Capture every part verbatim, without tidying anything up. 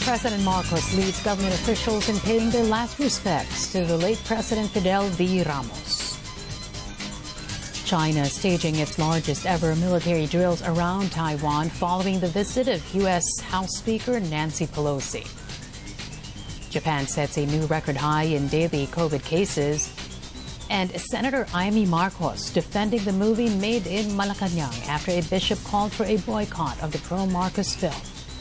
President Marcos leads government officials in paying their last respects to the late President Fidel V. Ramos. China staging its largest ever military drills around Taiwan following the visit of U S House Speaker Nancy Pelosi. Japan sets a new record high in daily COVID cases. And Senator Amy Marcos defending the movie Made in Malacanang after a bishop called for a boycott of the pro-Marcos film.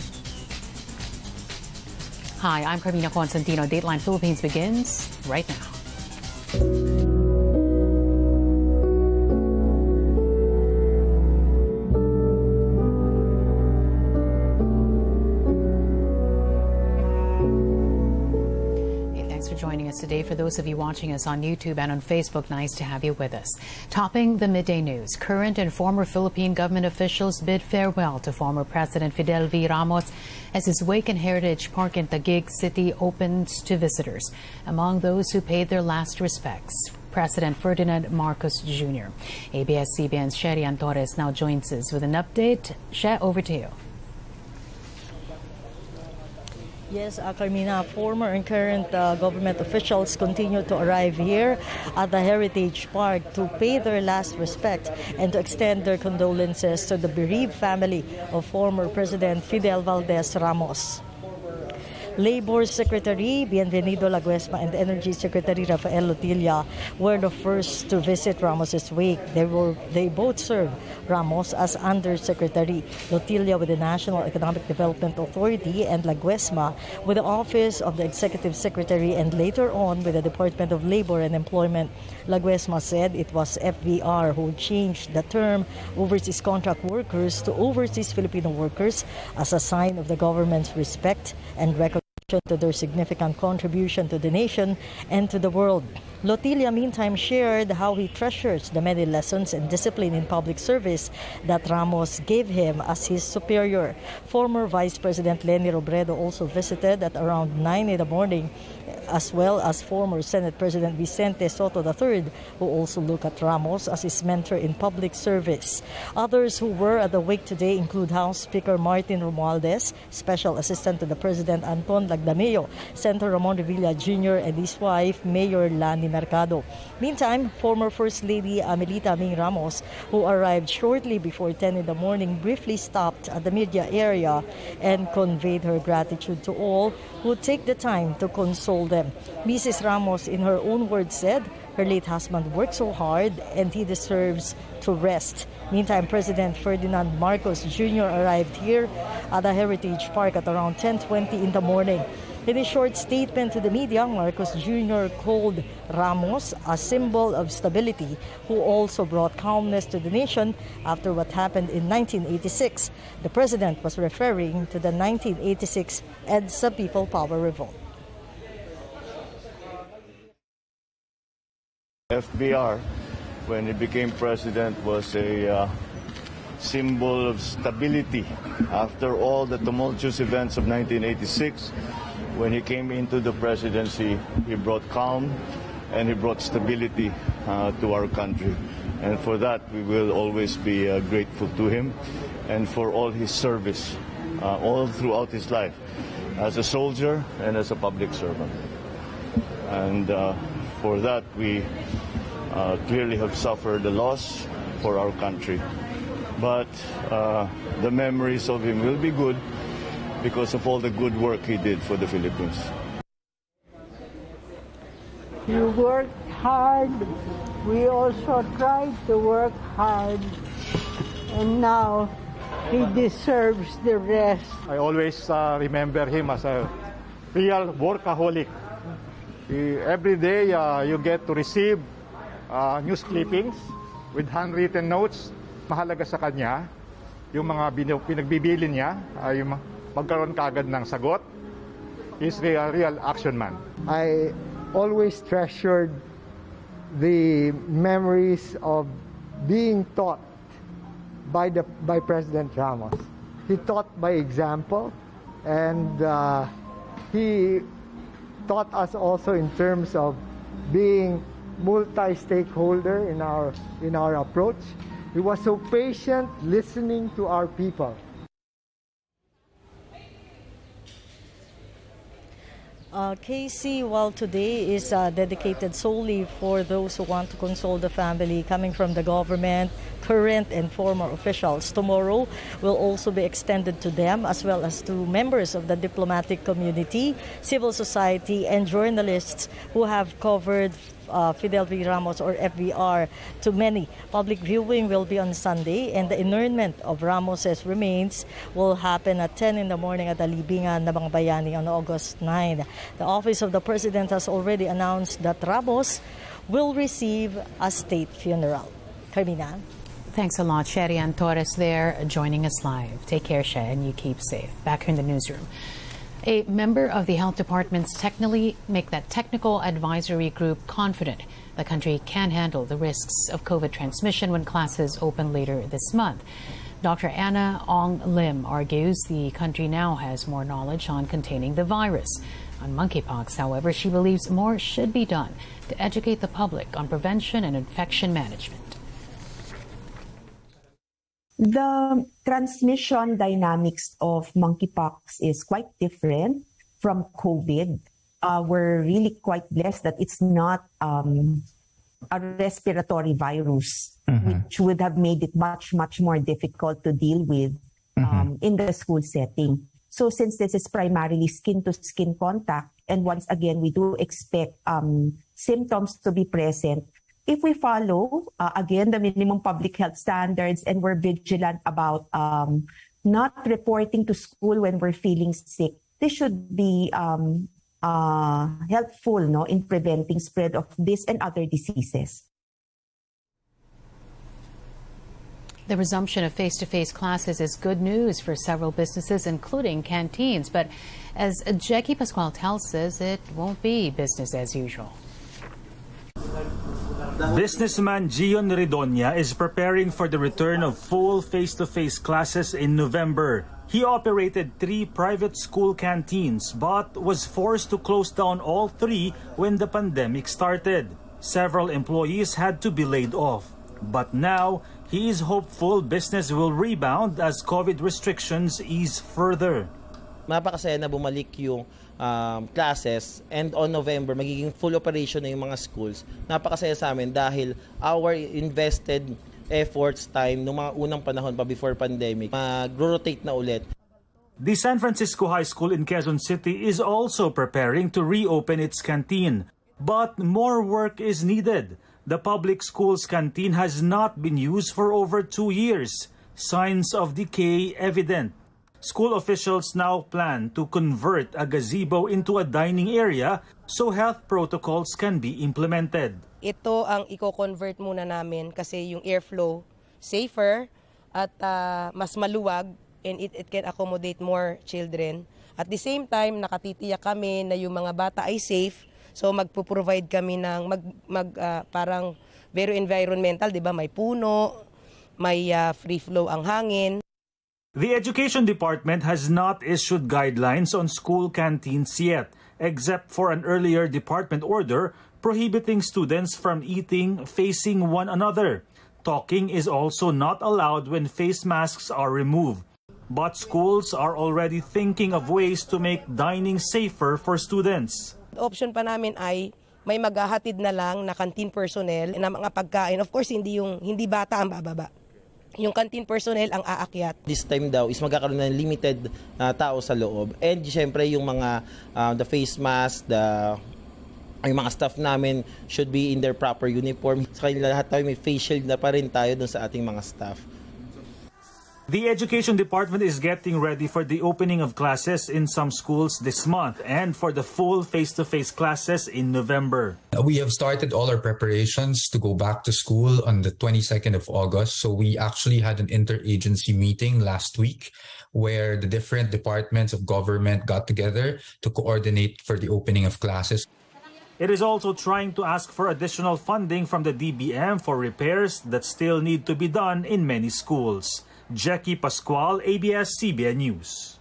Hi, I'm Carmina Constantino. Dateline Philippines begins right now. Joining us today. For those of you watching us on YouTube and on Facebook, nice to have you with us. Topping the midday news, current and former Philippine government officials bid farewell to former President Fidel V. Ramos as his Wake and Heritage Park in Taguig City opens to visitors. Among those who paid their last respects, President Ferdinand Marcos Junior A B S C B N's Sherian Torres now joins us with an update. She, over to you. Yes, uh, Carmina, former and current uh, government officials continue to arrive here at the Heritage Park to pay their last respect and to extend their condolences to the bereaved family of former President Fidel Valdez Ramos. Labor Secretary Bienvenido Laguesma and Energy Secretary Rafael Lotilla were the first to visit Ramos's wake. They were they both served Ramos as Undersecretary, Lotilla with the National Economic Development Authority and Laguesma with the Office of the Executive Secretary and later on with the Department of Labor and Employment. Laguesma said it was F V R who changed the term overseas contract workers to overseas Filipino workers as a sign of the government's respect and recognition to their significant contribution to the nation and to the world. Lotilla, meantime, shared how he treasures the many lessons and discipline in public service that Ramos gave him as his superior. Former Vice President Leni Robredo also visited at around nine in the morning, as well as former Senate President Vicente Soto the third, who also looked at Ramos as his mentor in public service. Others who were at the wake today include House Speaker Martin Romualdez, Special Assistant to the President Anton Lagdameo, Senator Ramon Revilla Junior and his wife, Mayor Lani Mercado. Meantime, former First Lady Amelita Ming Ramos, who arrived shortly before ten in the morning, briefly stopped at the media area and conveyed her gratitude to all who take the time to console them. Missus Ramos, in her own words, said her late husband worked so hard and he deserves to rest. Meantime, President Ferdinand Marcos Junior arrived here at the Heritage Park at around ten twenty in the morning. In a short statement to the media, Marcos Junior called Ramos a symbol of stability, who also brought calmness to the nation after what happened in nineteen eighty-six. The president was referring to the nineteen eighty-six EDSA People Power Revolt. F B R, when he became president, was a uh, symbol of stability. After all the tumultuous events of nineteen eighty-six, when he came into the presidency, he brought calm and he brought stability uh, to our country. And for that, we will always be uh, grateful to him and for all his service uh, all throughout his life as a soldier and as a public servant. And uh, for that, we uh, clearly have suffered a loss for our country. But uh, the memories of him will be good because of all the good work he did for the Philippines. You worked hard. We also tried to work hard. And now he deserves the rest. I always uh, remember him as a real workaholic. He, every day uh, you get to receive uh, news clippings with handwritten notes. Mahalaga sa kanya yung mga pinagbibili niya, uh, yung magkaroon kagad ng sagot. He's a real action man. I always treasured the memories of being taught by the by President Ramos. He taught by example, and uh, he taught us also in terms of being multi-stakeholder in our in our approach. He was so patient, listening to our people. Uh, Casey, well, today is uh, dedicated solely for those who want to console the family coming from the government, current and former officials. Tomorrow will also be extended to them as well as to members of the diplomatic community, civil society, and journalists who have covered Uh, Fidel V. Ramos or F V R to many. Public viewing will be on Sunday, and the inurnment of Ramos's remains will happen at ten in the morning at the Libingan ng mga Bayani on August ninth. The Office of the President has already announced that Ramos will receive a state funeral. Carmina. Thanks a lot, Sherian Torres there joining us live. Take care, Sher, and you keep safe. Back here in the newsroom. A member of the health department's technically make that technical advisory group confident the country can handle the risks of COVID transmission when classes open later this month. Doctor Anna Ong Lim argues the country now has more knowledge on containing the virus. On monkeypox, however, she believes more should be done to educate the public on prevention and infection management. The transmission dynamics of monkeypox is quite different from COVID. Uh, we're really quite blessed that it's not um, a respiratory virus, mm-hmm. which would have made it much, much more difficult to deal with um, mm-hmm. in the school setting. So since this is primarily skin-to-skin contact, and once again, we do expect um, symptoms to be present, if we follow, uh, again, the minimum public health standards and we're vigilant about um, not reporting to school when we're feeling sick, this should be um, uh, helpful no, in preventing spread of this and other diseases. The resumption of face-to-face classes is good news for several businesses, including canteens. But as Jackie Pascual tells us, it won't be business as usual. Businessman Gion Redonia is preparing for the return of full face-to-face classes in November. He operated three private school canteens but was forced to close down all three when the pandemic started. Several employees had to be laid off. But now, he is hopeful business will rebound as COVID restrictions ease further. Napakasaya na bumalik yung um, classes, and on November magiging full operation na yung mga schools. Napakasaya sa amin dahil our invested efforts time nung mga unang panahon pa before pandemic mag-rotate na ulit. The San Francisco High School in Quezon City is also preparing to reopen its canteen, but more work is needed. The public school's canteen has not been used for over two years. Signs of decay evident. School officials now plan to convert a gazebo into a dining area so health protocols can be implemented. Ito ang i-convert muna namin kasi yung airflow safer at uh, mas maluwag, and it, it can accommodate more children. At the same time, nakatitiyak kami na yung mga bata ay safe, so magpo-provide kami ng mag, mag, uh, parang very environmental, di ba? May puno, may uh, free flow ang hangin. The Education Department has not issued guidelines on school canteens yet, except for an earlier department order prohibiting students from eating facing one another. Talking is also not allowed when face masks are removed. But schools are already thinking of ways to make dining safer for students. The option pa namin ay may maghahatid na lang na canteen personnel na mga pagkain. Of course, hindi yung hindi bata ang bababa. Yung canteen personnel ang aakyat. This time daw is magkakaroon ng limited uh, tao sa loob. And syempre yung mga uh, the face mask, the yung mga staff namin should be in their proper uniform. Sa kanila lahat tayo may face shield na pa rin tayo dun sa ating mga staff. The Education Department is getting ready for the opening of classes in some schools this month and for the full face-to-face classes in November. We have started all our preparations to go back to school on the twenty-second of August. So we actually had an interagency meeting last week where the different departments of government got together to coordinate for the opening of classes. It is also trying to ask for additional funding from the D B M for repairs that still need to be done in many schools. Jackie Pascual, A B S C B N News.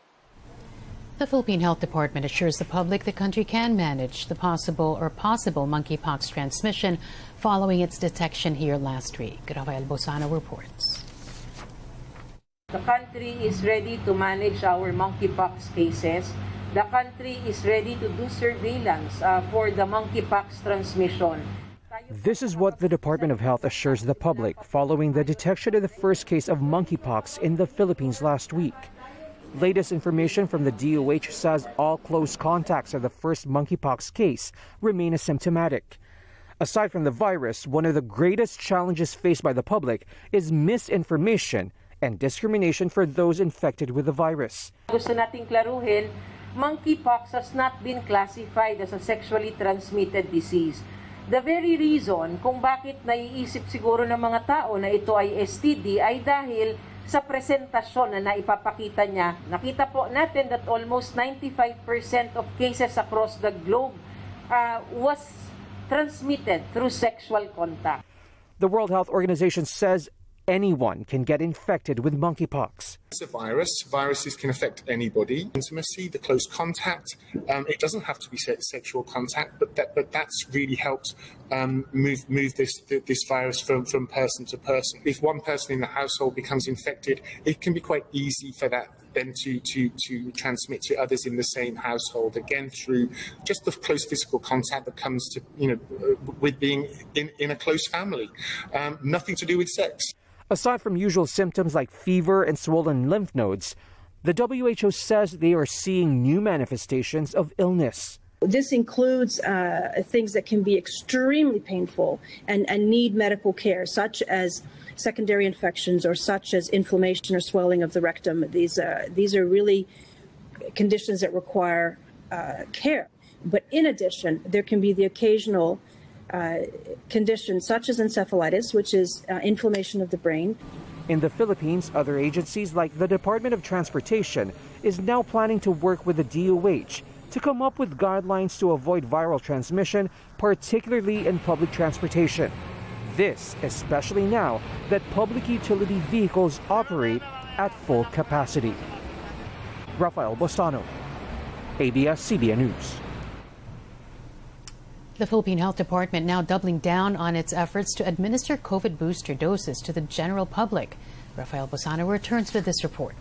The Philippine Health Department assures the public the country can manage the possible or possible monkeypox transmission following its detection here last week. Rafael Bosano reports. The country is ready to manage our monkeypox cases the country is ready to do surveillance uh, for the monkeypox transmission. This is what the Department of Health assures the public following the detection of the first case of monkeypox in the Philippines last week. Latest information from the D O H says all close contacts of the first monkeypox case remain asymptomatic. Aside from the virus, one of the greatest challenges faced by the public is misinformation and discrimination for those infected with the virus. Gusto nating klaruhin, monkeypox has not been classified as a sexually transmitted disease. The very reason kung bakit naiisip siguro ng mga tao na ito ay S T D ay dahil sa presentasyon na naipapakita niya. Nakita po natin that almost ninety-five percent of cases across the globe uh, was transmitted through sexual contact. The World Health Organization says anyone can get infected with monkeypox. It's a virus. Viruses can affect anybody. Intimacy, the close contact. Um, it doesn't have to be se sexual contact, but that but that's really helped um, move move this this virus from from person to person. If one person in the household becomes infected, it can be quite easy for that then to to to transmit to others in the same household, again through just the close physical contact that comes to you know with being in in a close family. Um, nothing to do with sex. Aside from usual symptoms like fever and swollen lymph nodes, the W H O says they are seeing new manifestations of illness. This includes uh, things that can be extremely painful and, and need medical care, such as secondary infections or such as inflammation or swelling of the rectum. These, uh, these are really conditions that require uh, care. But in addition, there can be the occasional Uh, conditions such as encephalitis, which is uh, inflammation of the brain. In the Philippines, other agencies like the Department of Transportation is now planning to work with the D O H to come up with guidelines to avoid viral transmission, particularly in public transportation. This especially now that public utility vehicles operate at full capacity. Rafael Bosano, A B S C B N News. The Philippine Health Department now doubling down on its efforts to administer COVID booster doses to the general public. Rafael Bosano returns with this report.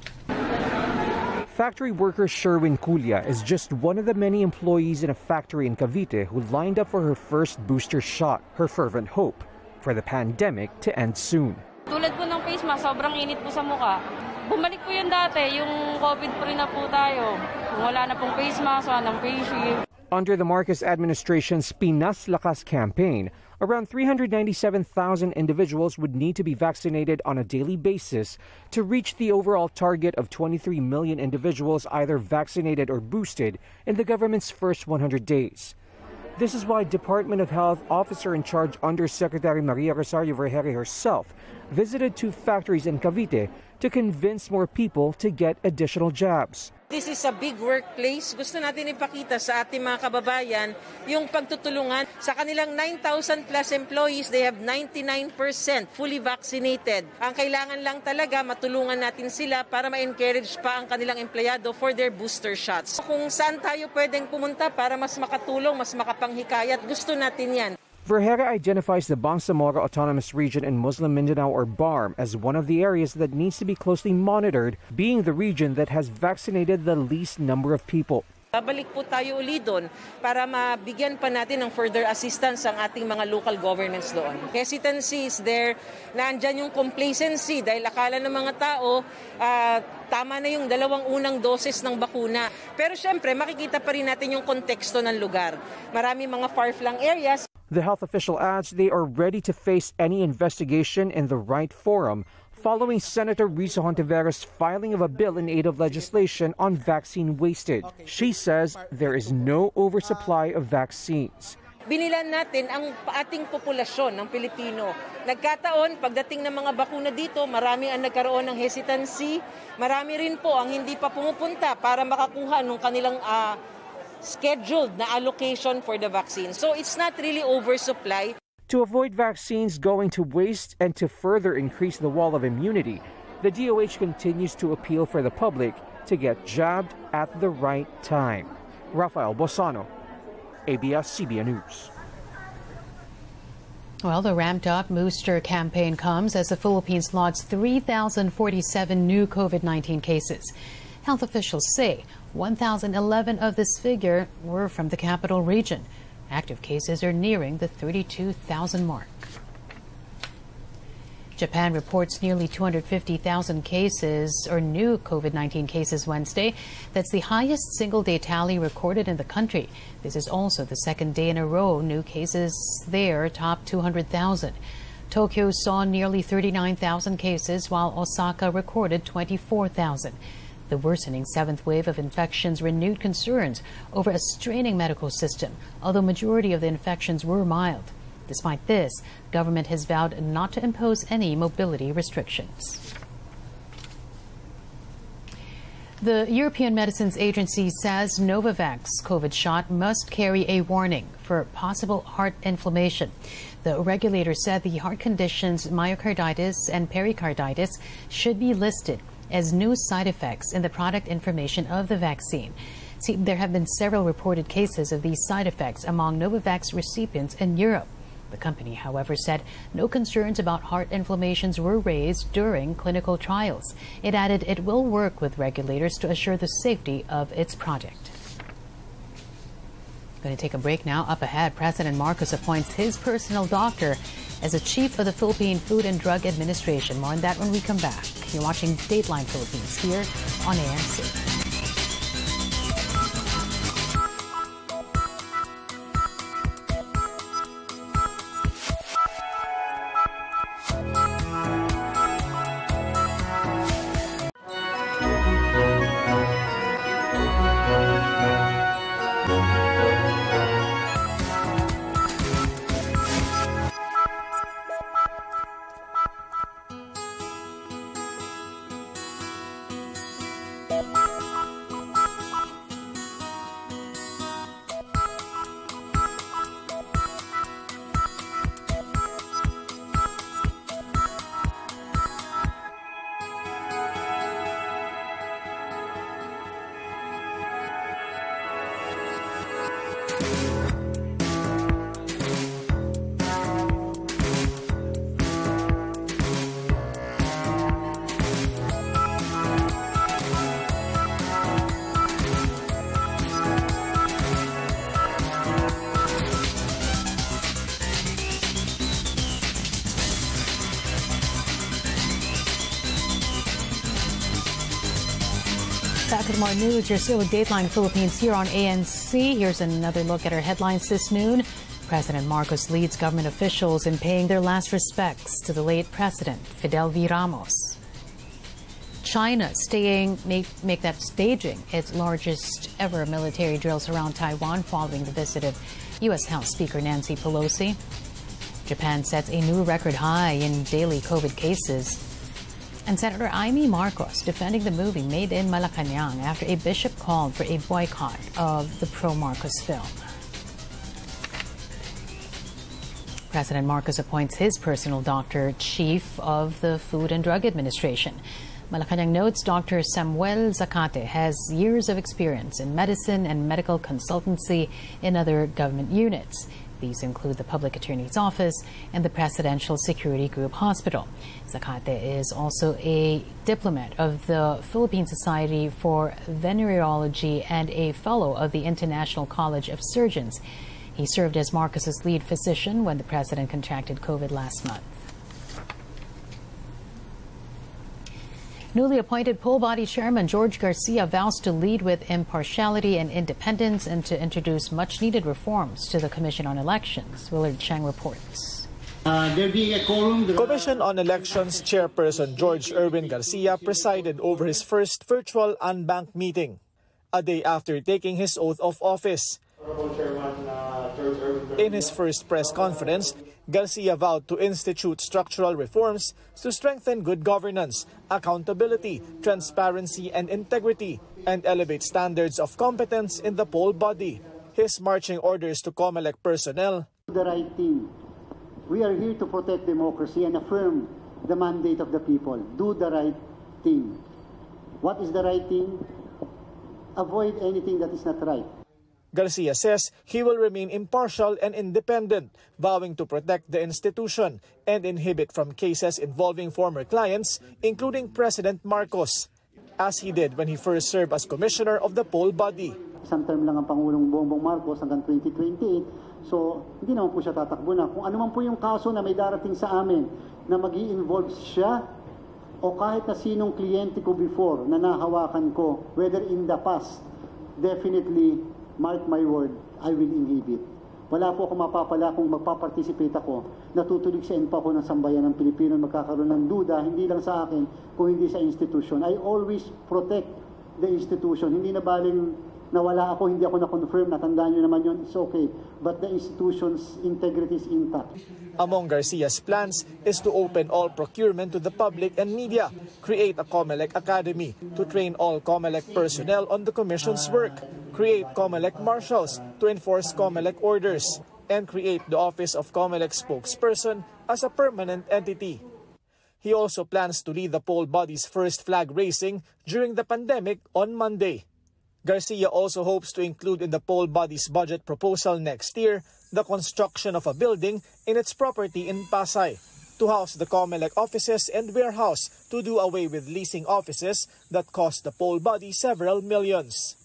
Factory worker Sherwin Culia is just one of the many employees in a factory in Cavite who lined up for her first booster shot, her fervent hope for the pandemic to end soon. Tulad po ng face mask, sobrang init po sa mukha. Bumalik po yun dati, yung COVID-free na po tayo. Kung wala na pong face mask, wala ng face shield. Under the Marcos administration's Pinas Lakas campaign, around three hundred ninety-seven thousand individuals would need to be vaccinated on a daily basis to reach the overall target of twenty-three million individuals either vaccinated or boosted in the government's first one hundred days. This is why Department of Health Officer in Charge Undersecretary Maria Rosario Vergeire herself visited two factories in Cavite to convince more people to get additional jabs. This is a big workplace. Gusto natin ipakita sa ating mga kababayan yung pagtutulungan. Sa kanilang nine thousand plus employees, they have ninety-nine percent fully vaccinated. Ang kailangan lang talaga, matulungan natin sila para ma-encourage pa ang kanilang empleyado for their booster shots. Kung saan tayo pwedeng pumunta para mas makatulong, mas makapanghikayat, gusto natin yan. Vergeire identifies the Bangsamoro Autonomous Region in Muslim Mindanao, or B A R M, as one of the areas that needs to be closely monitored, being the region that has vaccinated the least number of people. Babalik po tayo uli doon para mabigyan pa natin ng further assistance ang ating mga local governments doon. Hesitancy is there, naandyan yung complacency dahil akala ng mga tao uh, tama na yung dalawang unang doses ng bakuna. Pero syempre makikita pa rin natin yung konteksto ng lugar. Marami mga far-flung areas. The health official adds they are ready to face any investigation in the right forum following Senator Risa Hontiveros' filing of a bill in aid of legislation on vaccine wastage. She says there is no oversupply of vaccines. Binilan natin ang ating populasyon ng Pilipino. Nagkataon, pagdating ng mga bakuna dito, marami ang nagkaroon ng hesitancy. Marami rin po ang hindi pa pumupunta para makakuha ng kanilang uh, scheduled na allocation for the vaccine. So it's not really oversupply. To avoid vaccines going to waste and to further increase the wall of immunity, the D O H continues to appeal for the public to get jabbed at the right time. Rafael Bosano, A B S C B N News. Well, the ramped-up booster campaign comes as the Philippines logged three thousand forty-seven new COVID nineteen cases. Health officials say one thousand eleven of this figure were from the capital region. Active cases are nearing the thirty-two thousand mark. Japan reports nearly two hundred fifty thousand cases or new COVID nineteen cases Wednesday. That's the highest single-day tally recorded in the country. This is also the second day in a row new cases there topped two hundred thousand. Tokyo saw nearly thirty-nine thousand cases, while Osaka recorded twenty-four thousand. The worsening seventh wave of infections renewed concerns over a straining medical system, although majority of the infections were mild. Despite this, government has vowed not to impose any mobility restrictions. The European Medicines Agency says Novavax COVID shot must carry a warning for possible heart inflammation. The regulator said the heart conditions myocarditis and pericarditis should be listed as new side effects in the product information of the vaccine. See, there have been several reported cases of these side effects among Novavax recipients in Europe. The company, however, said no concerns about heart inflammations were raised during clinical trials. It added it will work with regulators to assure the safety of its product. Going to take a break now. Up ahead, President Marcos appoints his personal doctor as a chief of the Philippine Food and Drug Administration. More on that when we come back. You're watching Dateline Philippines here on A M C. Back with more news. You're still with Dateline Philippines here on A N C. Here's another look at our headlines this noon. President Marcos leads government officials in paying their last respects to the late president, Fidel V. Ramos. China staying, make, make that staging its largest ever military drills around Taiwan following the visit of U S House Speaker Nancy Pelosi. Japan sets a new record high in daily COVID cases. And Senator Amy Marcos defending the movie Made in Malacanang after a bishop called for a boycott of the pro-Marcos film. President Marcos appoints his personal doctor chief of the Food and Drug Administration. Malacanang notes Doctor Samuel Zacate has years of experience in medicine and medical consultancy in other government units. These include the Public Attorney's Office and the Presidential Security Group Hospital. Zacate is also a diplomat of the Philippine Society for Venereology and a fellow of the International College of Surgeons. He served as Marcos's lead physician when the president contracted COVID last month. Newly appointed poll body chairman George Garcia vows to lead with impartiality and independence and to introduce much-needed reforms to the Commission on Elections. Willard Cheng reports. Uh, Commission on Elections Chairperson George Erwin Garcia presided over his first virtual unbanked meeting, a day after taking his oath of office. In his first press conference, Garcia vowed to institute structural reforms to strengthen good governance, accountability, transparency, and integrity, and elevate standards of competence in the poll body. His marching orders to COMELEC personnel: the right thing. We are here to protect democracy and affirm the mandate of the people. Do the right thing. What is the right thing? Avoid anything that is not right. Garcia says he will remain impartial and independent, vowing to protect the institution and inhibit from cases involving former clients, including President Marcos. as he did when he first served as commissioner of the poll body. Isang term lang ang Pangulong Bongbong Marcos hanggang twenty twenty-eight. So, hindi naman po siya tatakbo na. Kung ano man po yung kaso na may darating sa amin na mag-i-involve siya o kahit na sinong kliyente ko before na nahawakan ko, whether in the past, definitely, mark my word, I will inhibit. Wala po ako mapapala kung magpaparticipate ako. Natutuligsain pa ako ng sambayan ng Pilipino, magkakaroon ng duda, hindi lang sa akin, kung hindi sa institution. I always protect the institution. Hindi na baling nawala ako, hindi ako na-confirm, natandaan nyo naman yun, it's okay. But the institution's integrity is intact. Among Garcia's plans is to open all procurement to the public and media, create a COMELEC Academy to train all COMELEC personnel on the Commission's work, create COMELEC marshals to enforce COMELEC orders, and create the Office of COMELEC spokesperson as a permanent entity. He also plans to lead the poll body's first flag raising during the pandemic on Monday. Garcia also hopes to include in the poll body's budget proposal next year the construction of a building in its property in Pasay to house the COMELEC offices and warehouse to do away with leasing offices that cost the poll body several millions.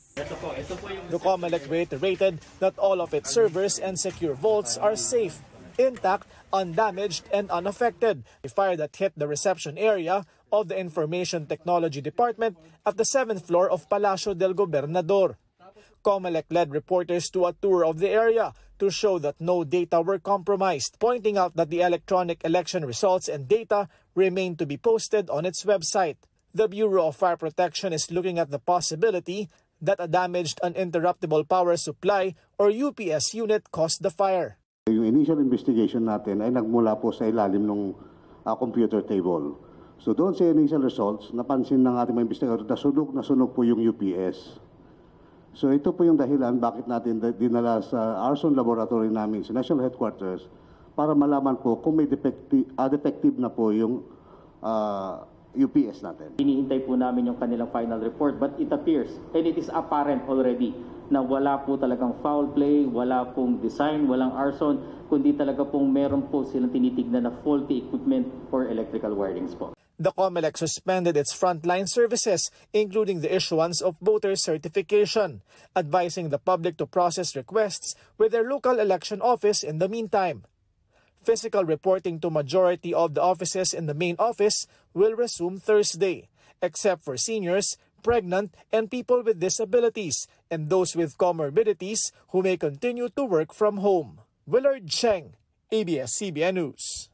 The COMELEC reiterated that all of its servers and secure vaults are safe, intact, undamaged, and unaffected. A fire that hit the reception area of the Information Technology Department at the seventh floor of Palacio del Gobernador. COMELEC led reporters to a tour of the area to show that no data were compromised, pointing out that the electronic election results and data remain to be posted on its website. The Bureau of Fire Protection is looking at the possibility that a damaged uninterruptible power supply or U P S unit caused the fire. Yung initial investigation natin ay nagmula po sa ilalim ng uh, computer table. So doon sa initial results, napansin ng ating mga investigador na sunog na sunog po yung U P S. So ito po yung dahilan bakit natin dinala sa arson laboratory namin sa National Headquarters para malaman po kung may defective, uh, defective na po yung uh, U P S natin. Iniintay po namin yung kanilang final report, but it appears and it is apparent already na wala po talagang foul play, wala pong design, walang arson, kundi talaga pong meron po silang tinitignan na faulty equipment or electrical wirings po. The COMELEC suspended its frontline services, including the issuance of voter certification, advising the public to process requests with their local election office in the meantime. Physical reporting to majority of the offices in the main office will resume Thursday, except for seniors, pregnant, and people with disabilities, and those with comorbidities who may continue to work from home. Willard Cheng, A B S C B N News.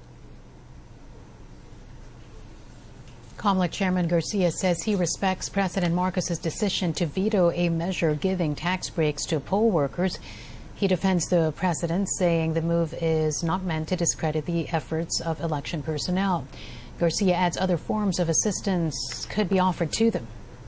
COMELEC Chairman Garcia says he respects President Marcos's decision to veto a measure giving tax breaks to poll workers. He defends the president, saying the move is not meant to discredit the efforts of election personnel. Garcia adds other forms of assistance could be offered to them.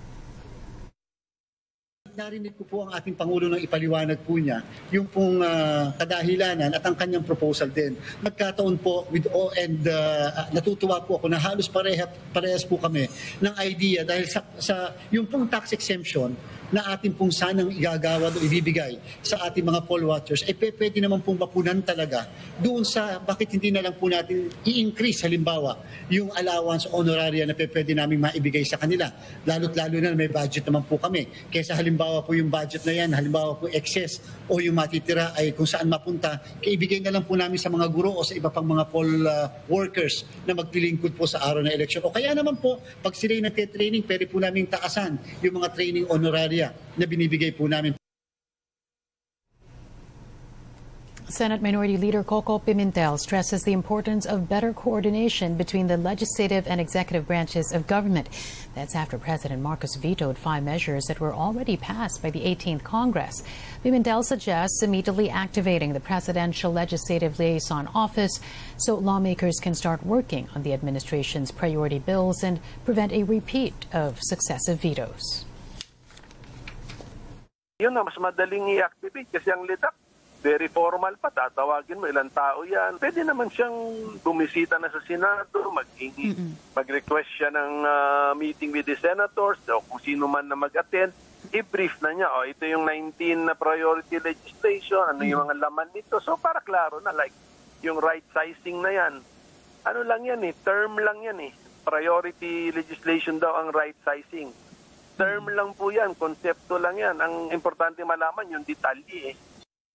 Narinig ko po ang ating Pangulo nang ipaliwanag po niya yung pong uh, kadahilanan at ang kanyang proposal din. Nagkataon po with all and uh, natutuwa po ako na halos pareha, parehas po kami ng idea dahil sa, sa yung pong tax exemption na ating pong sanang igagawad o ibibigay sa ating mga poll watchers, ay eh, pwede naman pong bakunan talaga doon sa bakit hindi na lang po natin i-increase halimbawa yung allowance honoraria na pwede namin maibigay sa kanila. Lalo't lalo na may budget naman po kami. Kaysa halimbawa po yung budget na yan, halimbawa po excess o yung matitira ay kung saan mapunta, kaibigay na lang po namin sa mga guro o sa iba pang mga poll uh, workers na magpilingkod po sa araw na election. O kaya naman po, pag sila'y nagte-training, pwede po namin taasan yung mga training honoraria na binibigay po namin. Senate Minority Leader Coco Pimentel stresses the importance of better coordination between the legislative and executive branches of government. That's after President Marcos vetoed five measures that were already passed by the eighteenth Congress. Pimentel suggests immediately activating the Presidential Legislative Liaison Office so lawmakers can start working on the administration's priority bills and prevent a repeat of successive vetoes. Yun na, mas madaling i-activate kasi ang L I D A C, very formal pa, tatawagin mo, ilang tao yan. Pwede naman siyang bumisita na sa Senado, mag-ingi, mm-hmm. mag-request siya ng uh, meeting with the senators, o kung sino man na mag-attend, i-brief na niya, o ito yung nineteen na priority legislation, ano mm-hmm. yung mga laman nito. So para klaro na, like, yung right sizing na yan, ano lang yan eh, term lang yan eh. priority legislation daw ang right sizing. Term lang po yan, konsepto lang yan. Ang importante malaman yung detalye eh.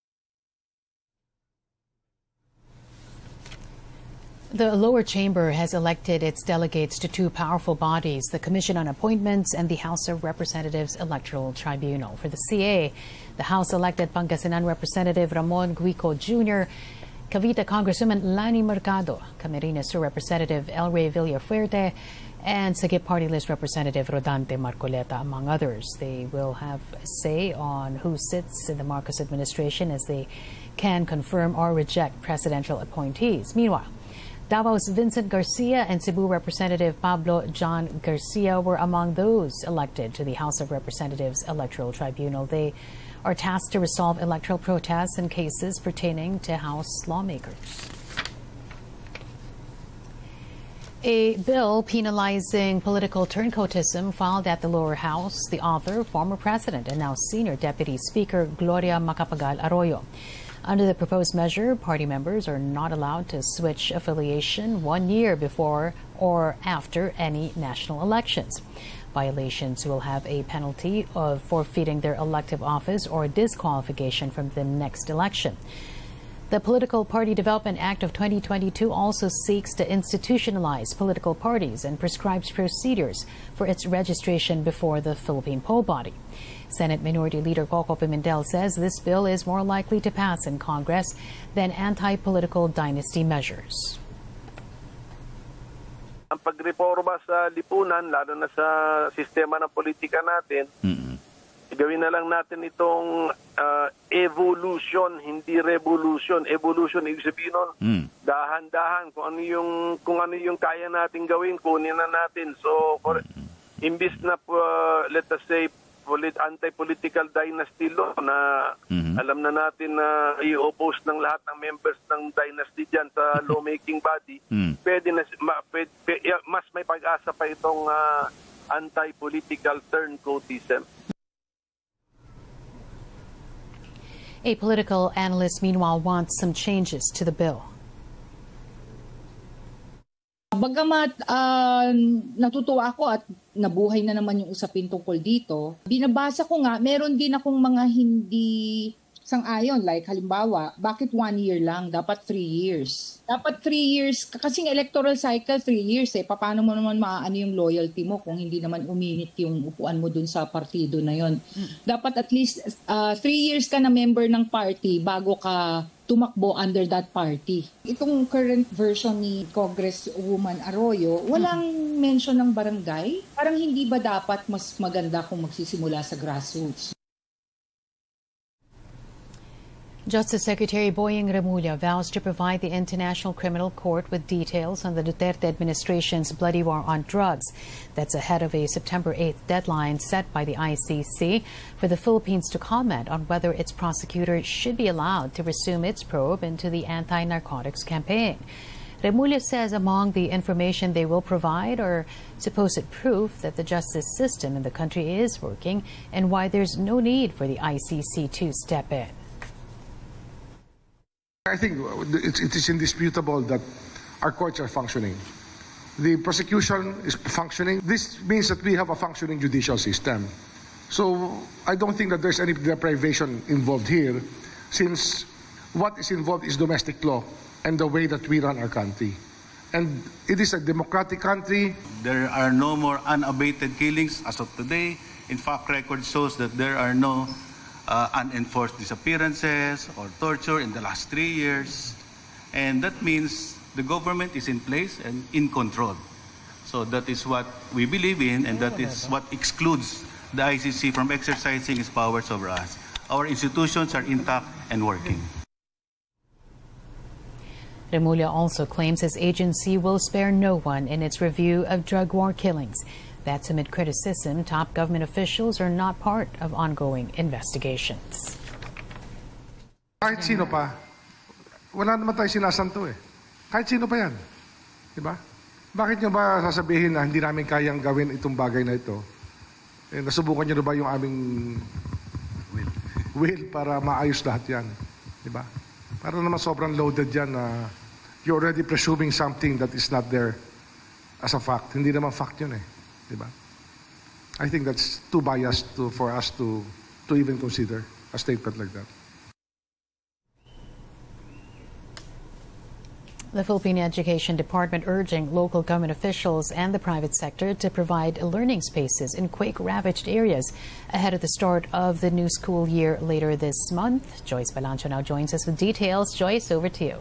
The lower chamber has elected its delegates to two powerful bodies, the Commission on Appointments and the House of Representatives Electoral Tribunal. For the C A, the House elected Pangasinan Representative Ramon Guico Junior, Cavite Congresswoman Lani Mercado, Camarines Sur Representative El Rey Villafuerte, and Sagip Party List Representative Rodante Marcoleta, among others. They will have a say on who sits in the Marcos administration, as they can confirm or reject presidential appointees. Meanwhile, Davao's Vincent Garcia and Cebu Representative Pablo John Garcia were among those elected to the House of Representatives Electoral Tribunal. They are tasked to resolve electoral protests and cases pertaining to House lawmakers. A bill penalizing political turncoatism filed at the lower house, the author, former president and now senior deputy speaker Gloria Macapagal Arroyo. Under the proposed measure, party members are not allowed to switch affiliation one year before or after any national elections. Violations will have a penalty of forfeiting their elective office or disqualification from the next election. The Political Party Development Act of twenty twenty-two also seeks to institutionalize political parties and prescribes procedures for its registration before the Philippine poll body. Senate Minority Leader Coco Pimentel says this bill is more likely to pass in Congress than anti-political dynasty measures. Ang pagreforma sa lipunan, lalo na sa sistema ng politika natin, mm-hmm. gawin na lang natin itong uh, evolution, hindi revolution. Evolution, ibig sabihin nun, mm. dahan-dahan. Kung ano yung, kung ano yung kaya natin gawin, kunin na natin. So, for, mm-hmm. imbis na, uh, let us say, anti-political dynasty law na mm-hmm. alam na natin na i-oppose ng lahat ng members ng dynasty dyan sa lawmaking body, mm. pwede na, ma, pwede, mas may pag-asa pa itong uh, anti-political turncoatism. A political analyst, meanwhile, wants some changes to the bill. Bagamat uh, natutuwa ako at nabuhay na naman yung usapin tungkol dito, binabasa ko nga, meron din akong mga hindi sang-ayon. Like halimbawa, bakit one year lang? Dapat three years. Dapat three years, kasing electoral cycle, three years eh. Paano mo naman maaano yung loyalty mo kung hindi naman uminit yung upuan mo dun sa partido na yon? Mm. Dapat at least uh, three years ka na member ng party bago ka tumakbo under that party. Itong current version ni Congresswoman Arroyo, walang mm-hmm. mention ng barangay. Parang hindi ba dapat mas maganda kung magsisimula sa grassroots? Justice Secretary Boying Remulla vows to provide the International Criminal Court with details on the Duterte administration's bloody war on drugs. That's ahead of a September eighth deadline set by the I C C for the Philippines to comment on whether its prosecutors should be allowed to resume its probe into the anti-narcotics campaign. Remulla says among the information they will provide are supposed proof that the justice system in the country is working and why there's no need for the I C C to step in. I think it is indisputable that our courts are functioning. The prosecution is functioning. This means that we have a functioning judicial system. So I don't think that there's any deprivation involved here, since what is involved is domestic law and the way that we run our country. And it is a democratic country. There are no more unabated killings as of today. In fact, record shows that there are no Uh, unenforced disappearances or torture in the last three years. And that means the government is in place and in control. So that is what we believe in, and that is what excludes the I C C from exercising its powers over us. Our institutions are intact and working. Remulla also claims his agency will spare no one in its review of drug war killings. That's amid criticism top government officials are not part of ongoing investigations. Kahit sino pa, wala naman tayo sinasanto eh. Kahit sino pa yan. Diba? Bakit nyo ba sasabihin na hindi namin kayang gawin itong bagay na ito? Eh, nasubukan nyo na ba yung aming will, will para maayos lahat yan? Diba? Para naman sobrang loaded yan na uh, you're already presuming something that is not there. as a fact. Hindi naman fact yun eh. Diba? I think that's too biased to, for us to, to even consider a statement like that. The Philippine Education Department urging local government officials and the private sector to provide learning spaces in quake-ravaged areas ahead of the start of the new school year later this month. Joyce Balancho now joins us with details. Joyce, over to you.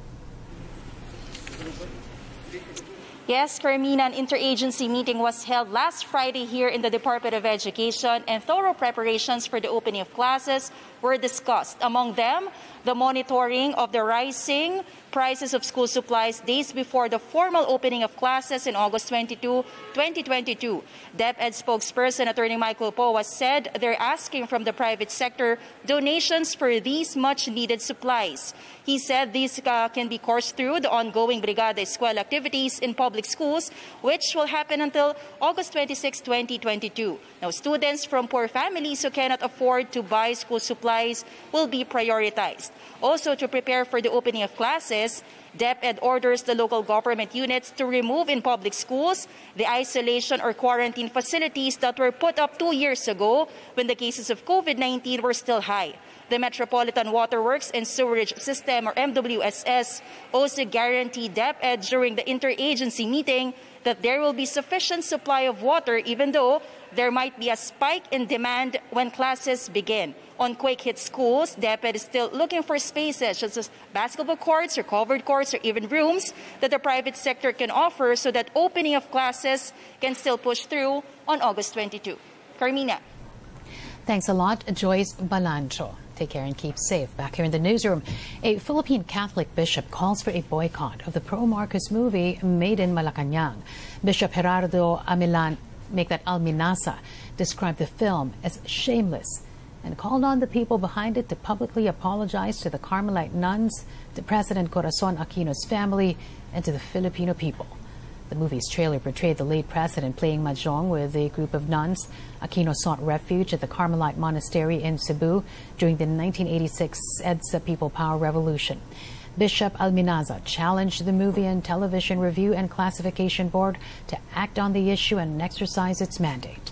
Yes, Carmina, an interagency meeting was held last Friday here in the Department of Education, and thorough preparations for the opening of classes were discussed. Among them, the monitoring of the rising prices of school supplies days before the formal opening of classes in August twenty-second, twenty twenty-two. DepEd spokesperson Attorney Michael Poa said they're asking from the private sector donations for these much-needed supplies. He said these uh, can be coursed through the ongoing Brigada Eskwela activities in public schools, which will happen until August twenty-sixth, twenty twenty-two. Now, students from poor families who cannot afford to buy school supplies will be prioritized. Also, to prepare for the opening of classes, DepEd orders the local government units to remove in public schools the isolation or quarantine facilities that were put up two years ago when the cases of COVID nineteen were still high. The Metropolitan Waterworks and Sewerage System, or M W S S, also guaranteed DepEd during the interagency meeting that there will be sufficient supply of water even though there might be a spike in demand when classes begin. On quake-hit schools, DepEd is still looking for spaces such as basketball courts or covered courts or even rooms that the private sector can offer so that opening of classes can still push through on August twenty-second. Carmina. Thanks a lot, Joyce Balancho. Take care and keep safe. Back here in the newsroom, a Philippine Catholic bishop calls for a boycott of the pro-Marcos movie Made in Malacanang. Bishop Gerardo Amilan, make that Alminasa, described the film as shameless and called on the people behind it to publicly apologize to the Carmelite nuns, to President Corazon Aquino's family, and to the Filipino people. The movie's trailer portrayed the late president playing mahjong with a group of nuns. Aquino sought refuge at the Carmelite Monastery in Cebu during the nineteen eighty-six EDSA People Power Revolution. Bishop Alminaza challenged the Movie and Television Review and Classification Board to act on the issue and exercise its mandate.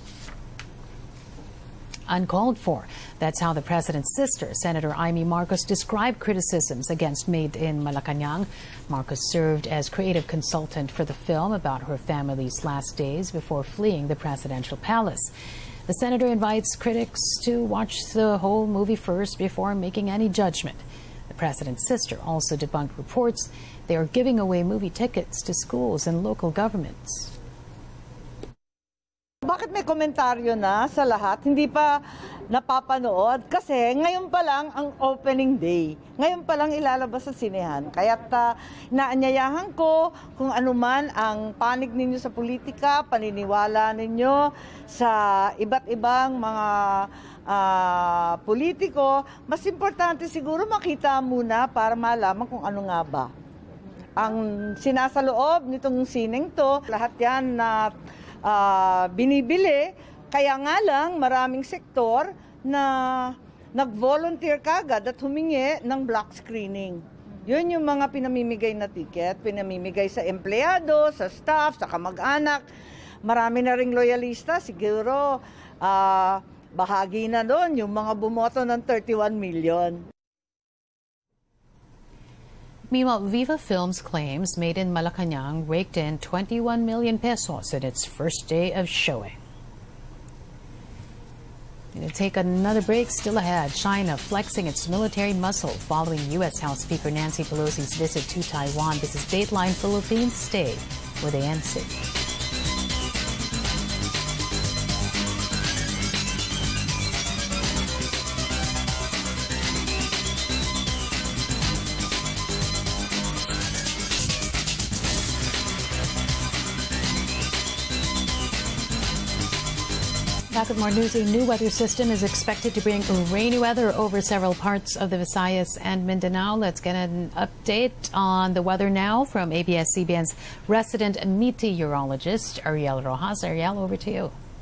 Uncalled for. That's how the president's sister, Senator Amy Marcos, described criticisms against Made in Malacanang. Marcos served as creative consultant for the film about her family's last days before fleeing the presidential palace. The senator invites critics to watch the whole movie first before making any judgment. The president's sister also debunked reports they are giving away movie tickets to schools and local governments. Bakit may komentaryo na sa lahat? Hindi pa napapanood kasi ngayon pa lang ang opening day. Ngayon pa lang ilalabas sa sinehan. Kaya't uh, naanyayahan ko kung anuman ang panig ninyo sa politika, paniniwala ninyo sa iba't ibang mga uh, politiko, mas importante siguro makita muna para malaman kung ano nga ba ang sinasaloob nitong sineng to. Lahat yan na Uh, binibili, kaya nga lang maraming sektor na nag-volunteer kagad at humingi ng block screening. Yun yung mga pinamimigay na ticket, pinamimigay sa empleyado, sa staff, sa kamag-anak. Marami na ring loyalista, siguro uh, bahagi na doon yung mga bumoto ng thirty-one million. Meanwhile, Viva Films claims Made in Malacanang raked in twenty-one million pesos in its first day of showing. Going to take another break. Still ahead, China flexing its military muscle following U S House Speaker Nancy Pelosi's visit to Taiwan. This is Dateline Philippines. Stay with A N C. Back with more news. A new weather system is expected to bring rainy weather over several parts of the Visayas and Mindanao. Let's get an update on the weather now from A B S C B N's resident meteorologist, Ariel Rojas. Ariel, over to you.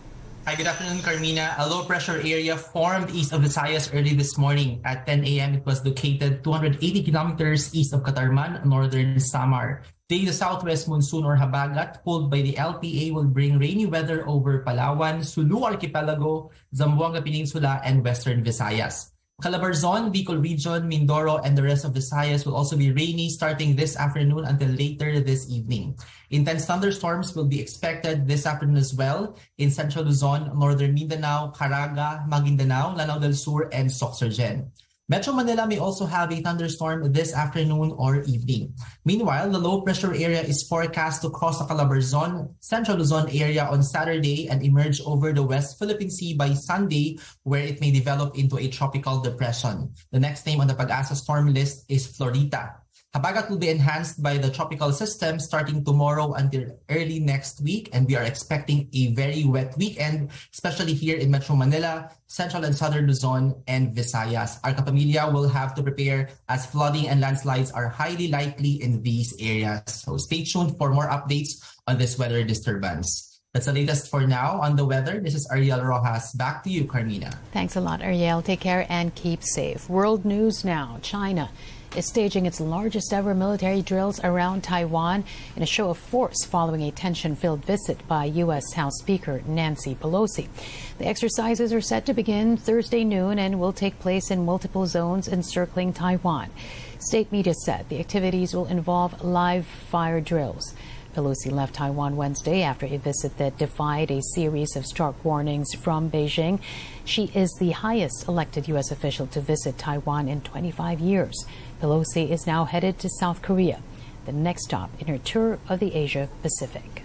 Hi, good afternoon, Carmina. A low-pressure area formed east of Visayas early this morning. At ten a m, it was located two hundred eighty kilometers east of Catarman, northern Samar. Today, the southwest monsoon or habagat pulled by the L P A will bring rainy weather over Palawan, Sulu Archipelago, Zamboanga Peninsula, and western Visayas. Calabarzon, Bicol Region, Mindoro, and the rest of Visayas will also be rainy starting this afternoon until later this evening. Intense thunderstorms will be expected this afternoon as well in Central Luzon, Northern Mindanao, Caraga, Maguindanao, Lanao del Sur, and Sorsogen. Metro Manila may also have a thunderstorm this afternoon or evening. Meanwhile, the low-pressure area is forecast to cross the Calabarzon, Central Luzon area on Saturday and emerge over the West Philippine Sea by Sunday, where it may develop into a tropical depression. The next name on the Pag-asa storm list is Florita. Habagat will be enhanced by the tropical system starting tomorrow until early next week, and we are expecting a very wet weekend, especially here in Metro Manila, Central and Southern Luzon, and Visayas. Our kapamilya will have to prepare as flooding and landslides are highly likely in these areas. So stay tuned for more updates on this weather disturbance. That's the latest for now on the weather. This is Ariel Rojas. Back to you, Carmina. Thanks a lot, Ariel. Take care and keep safe. World news now. China is staging its largest ever military drills around Taiwan in a show of force following a tension-filled visit by U S House Speaker Nancy Pelosi. The exercises are set to begin Thursday noon and will take place in multiple zones encircling Taiwan. State media said the activities will involve live fire drills. Pelosi left Taiwan Wednesday after a visit that defied a series of stark warnings from Beijing. She is the highest elected U S official to visit Taiwan in twenty-five years. Pelosi is now headed to South Korea, the next stop in her tour of the Asia Pacific.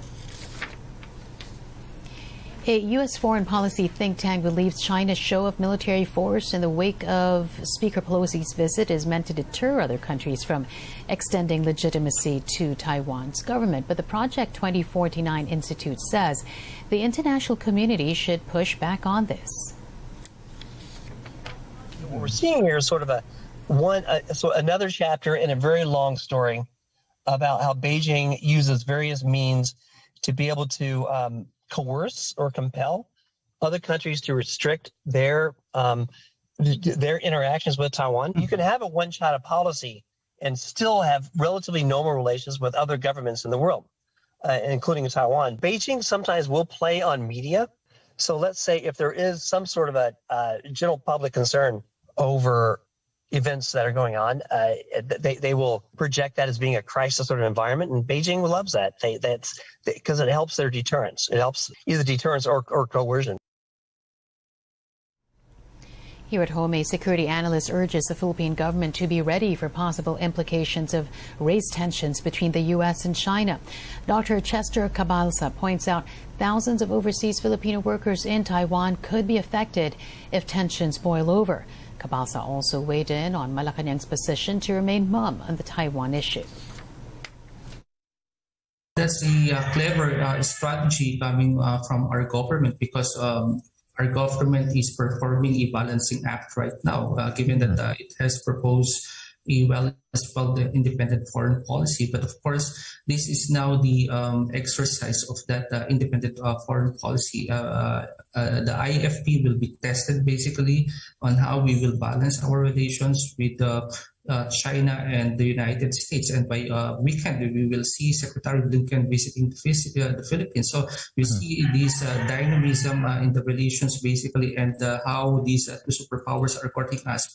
A U S foreign policy think tank believes China's show of military force in the wake of Speaker Pelosi's visit is meant to deter other countries from extending legitimacy to Taiwan's government. But the Project twenty forty-nine Institute says the international community should push back on this. What we're seeing here is sort of a one, uh, so another chapter in a very long story about how Beijing uses various means to be able to um, coerce or compel other countries to restrict their um, their interactions with Taiwan. You can have a one-China policy and still have relatively normal relations with other governments in the world, uh, including Taiwan. Beijing sometimes will play on media. So let's say if there is some sort of a uh, general public concern over events that are going on, uh, they they will project that as being a crisis sort of environment, and Beijing loves that. They that's because it helps their deterrence. It helps either deterrence or, or coercion. Here at home, a security analyst urges the Philippine government to be ready for possible implications of raised tensions between the U S and China. Doctor Chester Cabalsa points out thousands of overseas Filipino workers in Taiwan could be affected if tensions boil over. Cabalsa also weighed in on Malacanang's position to remain mum on the Taiwan issue. That's a uh, clever uh, strategy coming uh, from our government, because um, our government is performing a balancing act right now, uh, given that uh, it has proposed a well well independent foreign policy. But of course, this is now the um, exercise of that uh, independent uh, foreign policy. Uh, uh, the I F P will be tested basically on how we will balance our relations with uh, uh, China and the United States. And by uh, weekend, we will see Secretary Blinken visiting the Philippines. So we mm-hmm. see this uh, dynamism uh, in the relations basically, and uh, how these uh, two superpowers are courting us.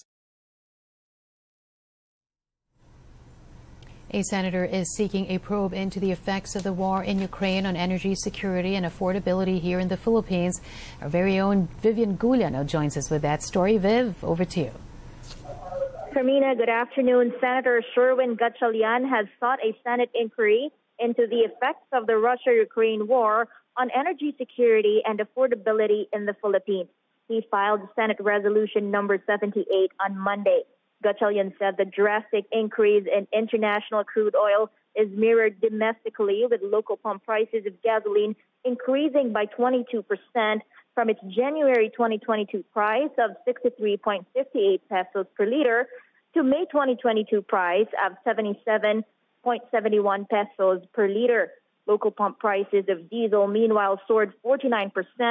A senator is seeking a probe into the effects of the war in Ukraine on energy security and affordability here in the Philippines. Our very own Vivian Gulia now joins us with that story. Viv, over to you. Carmina, good afternoon. Senator Sherwin Gatchalian has sought a Senate inquiry into the effects of the Russia-Ukraine war on energy security and affordability in the Philippines. He filed Senate Resolution number seventy-eight on Monday. Gatchalian said the drastic increase in international crude oil is mirrored domestically, with local pump prices of gasoline increasing by twenty-two percent from its January twenty twenty-two price of sixty-three point five eight pesos per liter to May twenty twenty-two price of seventy-seven point seven one pesos per liter. Local pump prices of diesel, meanwhile, soared forty-nine percent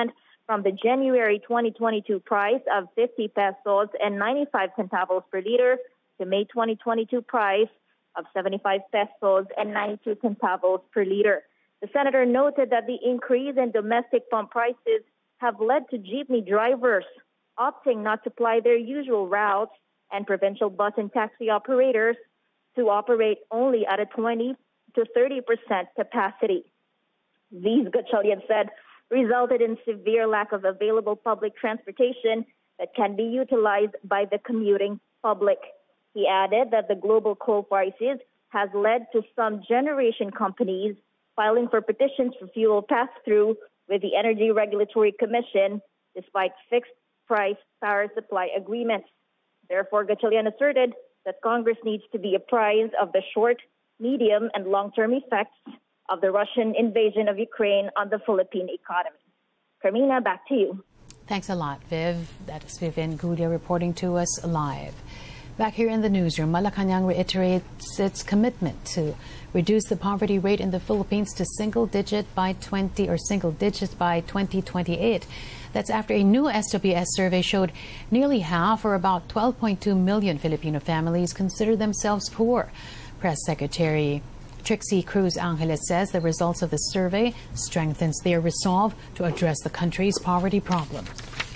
from the January twenty twenty-two price of fifty pesos and ninety-five centavos per liter to May twenty twenty-two price of seventy-five pesos and ninety-two centavos per liter. The senator noted that the increase in domestic pump prices have led to jeepney drivers opting not to ply their usual routes and provincial bus and taxi operators to operate only at a twenty to thirty percent capacity. These, Gatchalian said, resulted in severe lack of available public transportation that can be utilized by the commuting public. He added that the global coal prices has led to some generation companies filing for petitions for fuel pass-through with the Energy Regulatory Commission despite fixed-price power supply agreements. Therefore, Gatchalian asserted that Congress needs to be apprised of the short, medium, and long-term effects of the Russian invasion of Ukraine on the Philippine economy. Carmina, back to you. Thanks a lot, Viv. That is Vivian Gulia reporting to us live. Back here in the newsroom, Malacanang reiterates its commitment to reduce the poverty rate in the Philippines to single digit by twenty or single digits by twenty twenty-eight. That's after a new S W S survey showed nearly half, or about twelve point two million Filipino families, consider themselves poor. Press Secretary Trixie Cruz Angeles says the results of the survey strengthens their resolve to address the country's poverty problem.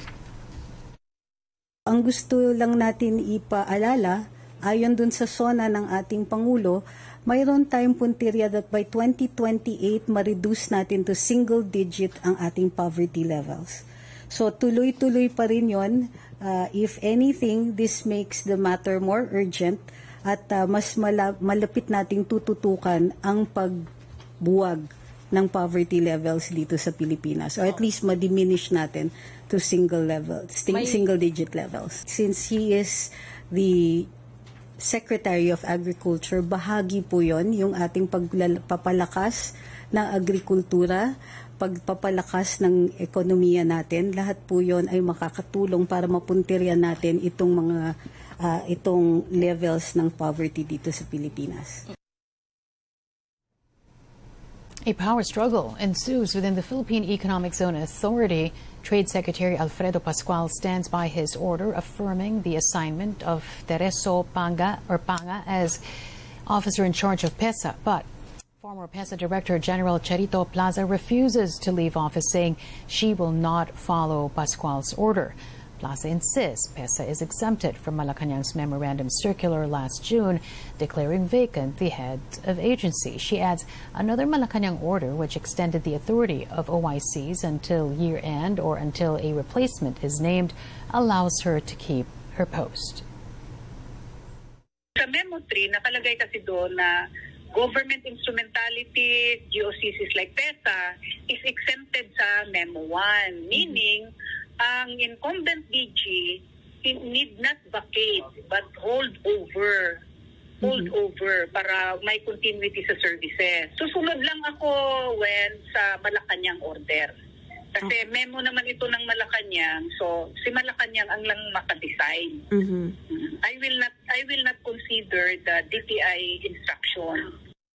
Ang gusto lang natin ipaalala, ayon dun sa SONA ng ating Pangulo, mayroon tayong puntirya that by twenty twenty-eight, ma-reduce natin to single digit ang ating poverty levels. So tuloy-tuloy pa rin yun. Uh, if anything, this makes the matter more urgent at uh, mas mala- malapit nating tututukan ang pagbuwag ng poverty levels dito sa Pilipinas, or at least ma-diminish natin to single level, single digit levels. Since he is the Secretary of Agriculture, bahagi po yon yung ating pagpapalakas ng agrikultura, pagpapalakas ng ekonomiya natin. Lahat po yon ay makakatulong para mapuntiryan natin itong mga uh, itong levels ng poverty dito sa Pilipinas. A power struggle ensues within the Philippine Economic Zone Authority. Trade Secretary Alfredo Pascual stands by his order affirming the assignment of Tereso Panga or Panga as officer in charge of PESA. But former PESA Director General Charito Plaza refuses to leave office, saying she will not follow Pascual's order. Plaza insists PESA is exempted from Malacanang's memorandum circular last June, declaring vacant the head of agency. She adds another Malacanang order, which extended the authority of O I Cs until year-end or until a replacement is named, allows her to keep her post. Sa Memo three, nakalagay kasi doon na government instrumentality, G O C Cs like PESA, is exempted sa Memo one, meaning ang incumbent D G need not vacate but hold over. Hold mm-hmm. over para may continuity sa services. Susunod lang ako when sa Malacanang order. Kasi okay. Memo naman ito ng Malacanang, so si Malacanang ang lang maka-decide. Mm-hmm. I will not I will not consider the D T I instruction.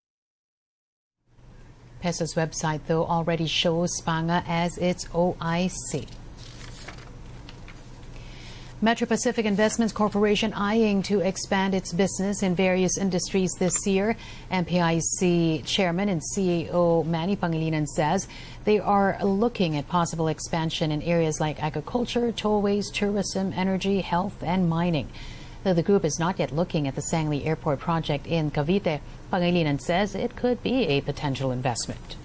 PESA's website, though, already shows Panga as its O I C. Metro Pacific Investments Corporation eyeing to expand its business in various industries this year. M P I C Chairman and C E O Manny Pangilinan says they are looking at possible expansion in areas like agriculture, tollways, tourism, energy, health, and mining. Though the group is not yet looking at the Sangli Airport project in Cavite, Pangilinan says it could be a potential investment.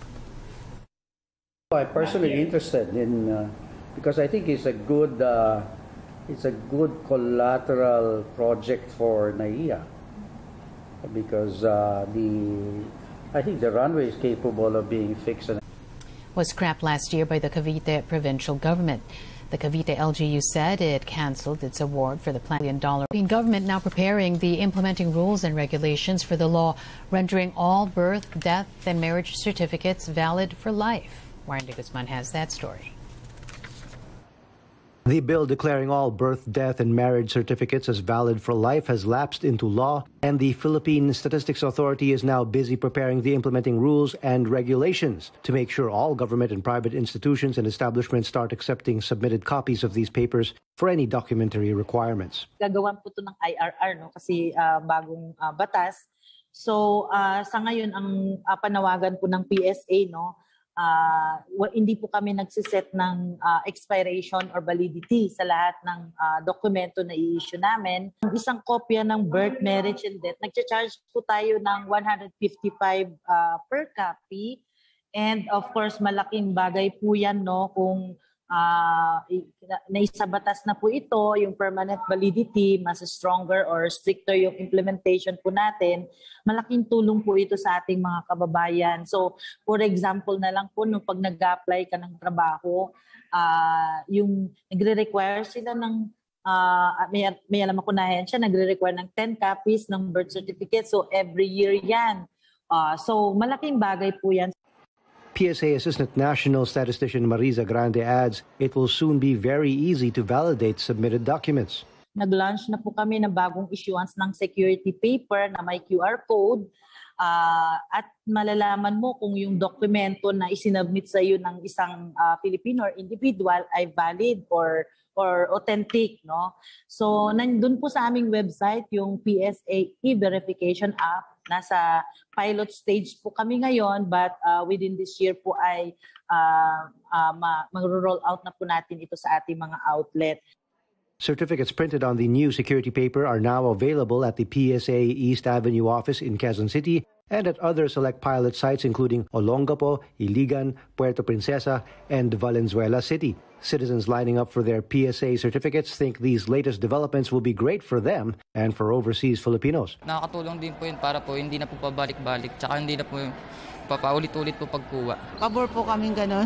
I'm personally interested in, uh, because I think it's a good uh, It's a good collateral project for NAIA because uh, the I think the runway is capable of being fixed. Was scrapped last year by the Cavite provincial government. The Cavite L G U said it cancelled its award for the planned dollar. The government now preparing the implementing rules and regulations for the law, rendering all birth, death, and marriage certificates valid for life. Warren de Guzman has that story. The bill declaring all birth, death, and marriage certificates as valid for life has lapsed into law, and the Philippine Statistics Authority is now busy preparing the implementing rules and regulations to make sure all government and private institutions and establishments start accepting submitted copies of these papers for any documentary requirements. Gagawan po ito ng I R R, no? Kasi uh, bagong uh, batas. So uh, sa ngayon, ang uh, panawagan po ng P S A, no? Uh, hindi po kami nagsiset ng uh, expiration or validity sa lahat ng uh, dokumento na i-issue namin. Isang kopya ng birth, marriage, and death, nagcha-charge po tayo ng one hundred fifty-five uh, per copy. And of course, malaking bagay po yan, no, kung uh, naisabatas na po ito, yung permanent validity, mas stronger or stricter yung implementation po natin. Malaking tulong po ito sa ating mga kababayan. So, for example na lang po, nung pag nag-apply ka ng trabaho, uh, yung nagre-require sila ng, uh, may, may alam ako na yan siya, nagre-require ng ten copies ng birth certificate. So, every year yan. Uh, so, malaking bagay po yan. P S A Assistant National Statistician Mariza Grande adds it will soon be very easy to validate submitted documents. Nag-launch na po kami ng bagong issuance ng security paper na may Q R code uh, at malalaman mo kung yung dokumento na isinubmit sa iyo ng isang uh, Filipino or individual ay valid or or authentic, no? So nandun po sa aming website yung P S A e-verification app. Nasa pilot stage po kami ngayon, but uh, within this year po ay uh, uh, mag-roll out na po natin ito sa ating mga outlet. Certificates printed on the new security paper are now available at the P S A East Avenue office in Quezon City and at other select pilot sites including Olongapo, Iligan, Puerto Princesa, and Valenzuela City. Citizens lining up for their P S A certificates think these latest developments will be great for them and for overseas Filipinos. Nakakatulong din po yun para po hindi na po pabalik-balik tsaka hindi na po papaulit-ulit po pagkuha. Pabor po kaming ganun.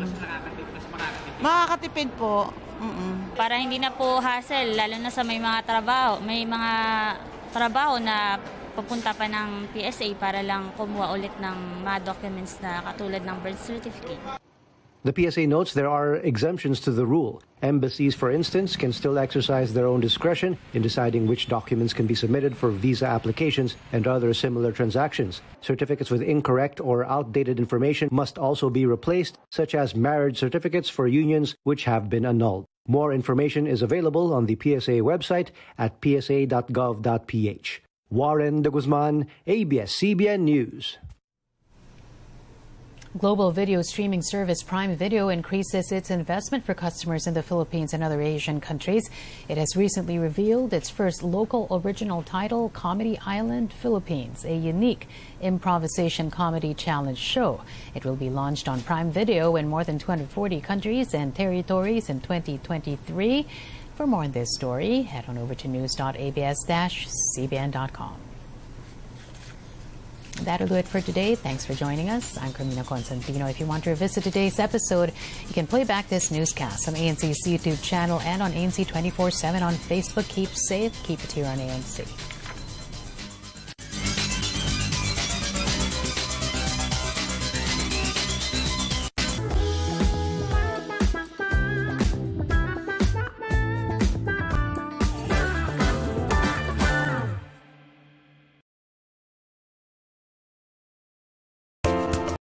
Makakatipid po. Mm-mm. Para hindi na po hassle, lalo na sa may mga trabaho. May mga trabaho na papunta pa ng P S A para lang kumuha ulit ng mga documents na katulad ng birth certificate. The P S A notes there are exemptions to the rule. Embassies, for instance, can still exercise their own discretion in deciding which documents can be submitted for visa applications and other similar transactions. Certificates with incorrect or outdated information must also be replaced, such as marriage certificates for unions which have been annulled. More information is available on the P S A website at p s a dot gov dot p h. Warren de Guzman, A B S C B N News. Global video streaming service Prime Video increases its investment for customers in the Philippines and other Asian countries. It has recently revealed its first local original title, Comedy Island Philippines, a unique improvisation comedy challenge show. It will be launched on Prime Video in more than two hundred forty countries and territories in twenty twenty-three. For more on this story, head on over to news dot a b s dash c b n dot com. That'll do it for today. Thanks for joining us. I'm Carmina Constantino. If you want to revisit today's episode, you can play back this newscast on A N C's YouTube channel and on A N C twenty-four seven on Facebook. Keep safe. Keep it here on A N C.